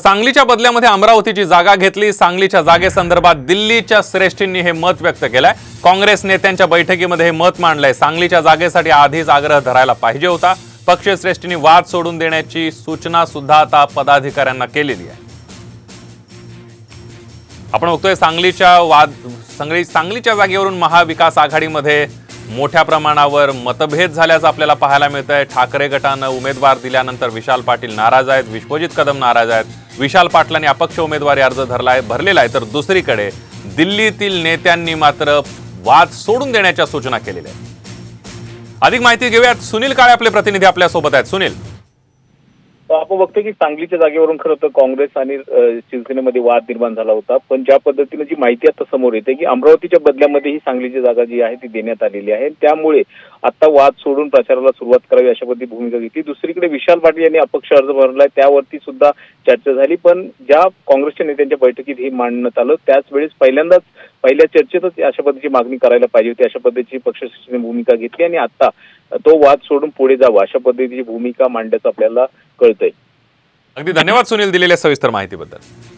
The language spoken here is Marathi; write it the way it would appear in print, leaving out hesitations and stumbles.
सांगलीच्या बदल्यामध्ये अमरावतीची जागा घेतली। सांगलीच्या जागेसंदर्भात दिल्लीच्या श्रेष्ठींनी हे मत व्यक्त केलंय। काँग्रेस नेत्यांच्या बैठकीमध्ये हे मत मांडलंय। सांगलीच्या जागेसाठी आधीच आग्रह धरायला पाहिजे होता। पक्षश्रेष्ठींनी वाद सोडून देण्याची सूचना सुद्धा आता पदाधिकाऱ्यांना केलेली आहे। आपण बघतोय सांगलीच्या जागेवरून महाविकास आघाडीमध्ये मोठ्या प्रमाणावर मतभेद झाल्याचं आपल्याला पाहायला मिळतंय। ठाकरे गटानं उमेदवार दिल्यानंतर विशाल पाटील नाराज आहेत, विश्वजित कदम नाराज आहेत। विशाल पाटलांनी अपक्ष उमेदवारी अर्ज भरलेला आहे, तर दुसरीकडे दिल्लीतील नेत्यांनी मात्र वाद सोडून देण्याच्या सूचना केलेल्या आहेत। अधिक माहिती घेऊयात, सुनील काळे आपले प्रतिनिधी आपल्या सोबत आहेत। सुनील, आपण बघतो की सांगलीच्या जागेवरून खरं तर काँग्रेस आणि शिवसेनेमध्ये वाद निर्माण झाला होता, पण ज्या पद्धतीने जी माहिती आता समोर येते की अमरावतीच्या बदल्यामध्ये ही सांगलीची जागा जी आहे ती देण्यात आलेली आहे, त्यामुळे आता वाद सोडून प्रचाराला सुरुवात करावी अशा पद्धती भूमिका घेतली। दुसरीकडे विशाल पाटील यांनी अपक्ष अर्ज भरलाय, त्यावरती सुद्धा चर्चा झाली, पण ज्या काँग्रेसच्या नेत्यांच्या बैठकीत हे मांडण्यात आलं त्याच वेळेस पहिल्या चर्चेतच अशा पद्धतीची मागणी करायला पाहिजे होती, अशा पद्धतीची पक्षश्रेष्ठीने भूमिका घेतली आणि आता तो वाद सोडून पुढे जावा अशा पद्धतीची भूमिका मांडण्याचं आपल्याला कळतंय। अगदी धन्यवाद सुनील दिलेल्या सविस्तर माहितीबद्दल।